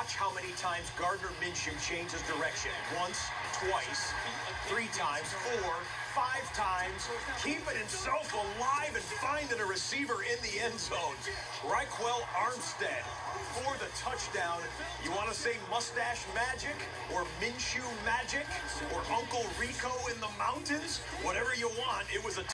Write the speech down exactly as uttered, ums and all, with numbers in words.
Watch how many times Gardner Minshew changes direction. Once, twice, three times, four, five times, keeping himself alive and finding a receiver in the end zone. Raquel Armstead for the touchdown. You want to say Mustache Magic or Minshew Magic or Uncle Rico in the mountains? Whatever you want, it was a